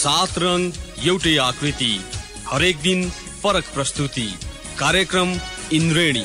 सात रंग एउटै आकृति, हरेक दिन फरक प्रस्तुति। कार्यक्रम इन्द्रेणी।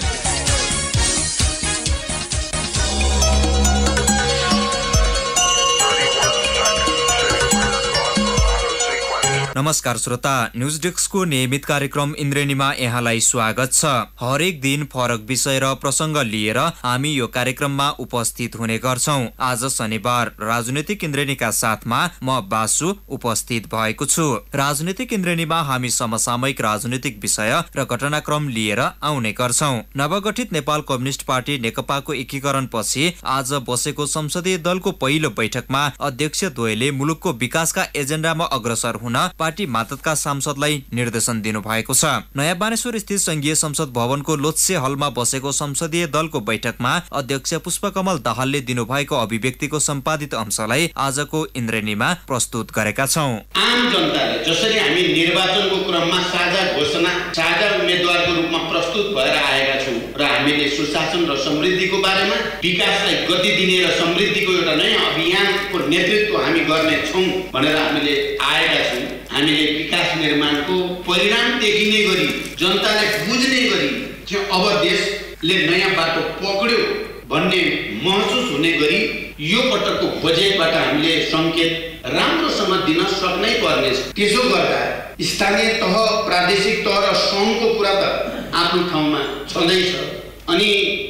नमस्कार श्रोता, न्यूज डेस्कको नियमित कार्यक्रम इन्द्रेणीमा यहाँलाई स्वागत छ। हरेक दिन फरक विषय र प्रसंग लिएर हामी यो कार्यक्रममा उपस्थित हुने गर्छौं। आज शनिबार राजनीतिक इन्द्रेणीका साथमा म बासु उपस्थित भएको छु। राजनीतिक इन्द्रेणीमा हामी समसामयिक राजनीतिक विषय र घटनाक्रम लिएर आउने गर्छौं। नवगठित नेपाल कम्युनिस्ट पार्टी नेकपाको एकीकरण पछि आज बसेको संसदीय दलको पहिलो बैठकमा अध्यक्ष द्वयले मुलुकको विकासका एजेन्डामा अग्रसर हुन पार्टी मातहतका सांसदलाई निर्देशन दिनु भएको छ। नयाँ बानेश्वर स्थित संघीय संसद भवनको लोत्से हलमा बसेको संसदीय दलको बैठकमा अध्यक्ष पुष्पकमल दाहालले दिनुभएको अभिव्यक्तिको सम्पादित अंशलाई आजको इन्द्रेणीमा प्रस्तुत गरेका छौं। आम जनताले जसरी हामी निर्वाचनको क्रममा साझा घोषणा, साझा उम्मेदवारको रूपमा प्रस्तुत भएर आएका छौं र हामीले सुशासन र समृद्धिको बारेमा, विकासलाई गति दिने र समृद्धिको एउटा नयाँ अभियानको नेतृत्व हामी गर्ने छौं भनेर हामीले आएका छौं। हामीले विकास निर्माणको परिणाम देखिने गरी, जनताले बुझ्ने गरी कि अब देशले नयाँ बाटो पक्ड्यो भन्ने महसुस हुने गरी यो पटकको बजेटबाट हामीले संकेत राम्रोसँग दिन सक्नै पर्नेछ। त्यसो गर्दा स्थानीय तह, प्रादेशिक तह र सङ्घको कुरा त आफ्नो ठाउँमा छँदैछ, अनि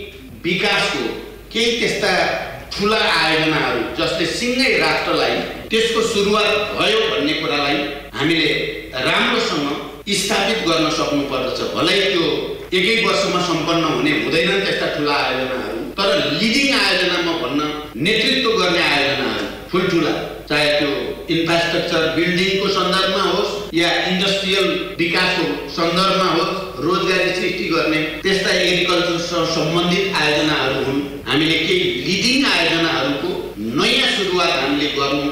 विकासको केही त्यस्ता ठुला आयोजनाहरू जसले सिँगै राष्ट्रलाई त्यसको सुरुवात भयो भन्ने कुरालाई हामीले राम्रोसँग स्थापित गर्न सक्नु पर्दछ। भलै त्यो एकै वर्षमा सम्पन्न हुने हुँदैनन् त्यस्ता ठुला आयोजनाहरू, तर लिडिङ आयोजनामा भन्न नेतृत्व गर्ने आयोजनाहरू ठुल्ठुला, चाहे त्यो इन्फ्रास्ट्रक्चर बिल्डिङको सन्दर्भमा होस् या इन्डस्ट्रियल विकासको सन्दर्भमा होस्, रोजगारी सृष्टि गर्ने त्यस्ता एग्रिकल्चरसँग सम्बन्धित आयोजनाहरू हुन्। हामीले केही लिडिङ आयोजनाहरूको नयाँ सुरुवात हामीले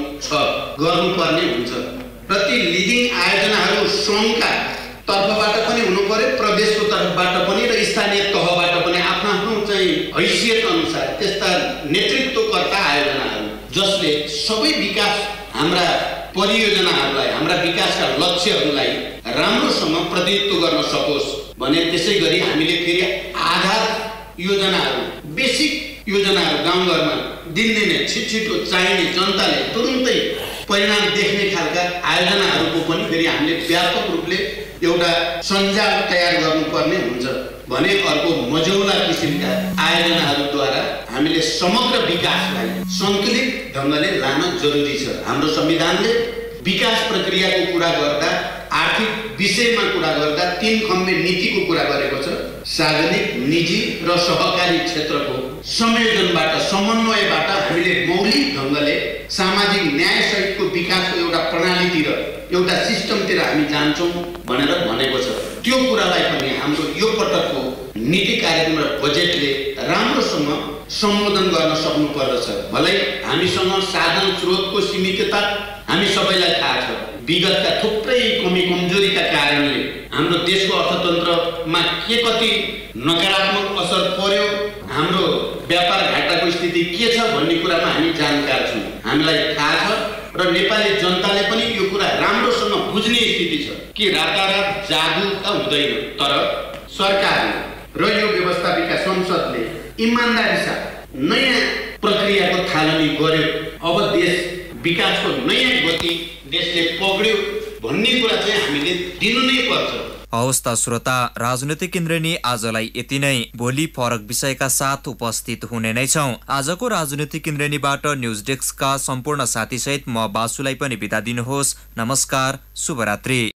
गर्नुपर्ने हुन्छ। प्रति लिडिङ आयोजनाहरू सङ्घका तर्फबाट पनि हुनु पर्यो, प्रदेशको तर्फबाट पनि र स्थानीय तहबाट पनि आफ्नो चाहिँ हैसियत अनुसार त्यस्ता नेतृत्वकर्ता आयोजनाहरू जसले सबै विकास, हाम्रा परियोजनाहरूलाई, हाम्रा विकासका लक्ष्यहरूलाई राम्रोसँग प्रतिनिधित्व गर्न सकोस् भने त्यसै गरी हामीले फेरि आधार योजनाहरू, बेसिक योजनाहरू गाउँघरमा दिनदिनै छिटो चाहिने, जनताले तुरुन्तै परिणाम देख्ने खालका आयोजनाहरूको पनि फेरि हामीले व्यापक रूपले एउटा सञ्जाल तयार गर्नुपर्ने हुन्छ भने अर्को मझौला किसिमका आयोजनाहरूद्वारा हामीले समग्र विकासलाई सन्तुलित ढङ्गले लान जरुरी छ। हाम्रो संविधानले विकास प्रक्रियाको कुरा गर्दा, आर्थिक विषयमा कुरा गर्दा 3 खम्बे नीतिको कुरा गरेको छ। सार्वजनिक, निजी र सहकारी क्षेत्रको संयोजनबाट, समन्वयबाट हामीले मौलिक ढङ्गले सामाजिक न्याय सहितको विकासको एउटा प्रणालीतिर, एउटा सिस्टमतिर हामी जान्छौँ भनेर भनेको छ। त्यो कुरालाई पनि हाम्रो यो पटकको नीति कार्यक्रम र बजेटले राम्रोसँग सम्बोधन गर्न सक्नु पर्दछ। भलै हामीसँग साधन स्रोतको सीमितता हामी सबैलाई थाहा छ। विगतका थुप्रै कमी कमजोरीका कारणले हाम्रो देशको अर्थतन्त्रमा के कति नकारात्मक असर पर्यो, हाम्रो व्यापार घाटाको स्थिति के छ भन्ने कुरामा हामी जानकार छौँ। हामीलाई थाहा छ र नेपाली जनताले पनि यो कुरा राम्रोसँग बुझ्ने स्थिति छ कि रातारात जादु त हुँदैन, तर सरकारले र यो व्यवस्थापिका संसदले इमानदारी साथ नयाँ प्रक्रियाको थालनी गर्यो। अब देश विकासको नयाँ गति देशले पक्ड्यो भन्ने कुरा चाहिँ हामीले दिनु नै पर्छ। हवस् त श्रोता, राजनीतिक इन्द्रेणी आजलाई यति नै। भोलि फरक विषयका साथ उपस्थित हुने नै छौं। आजको राजनीतिक इन्द्रेणीबाट न्यूज डेस्कका सम्पूर्ण साथीसहित म बासुलाई पनि बिदा दिनुहोस्। नमस्कार, शुभरात्रि।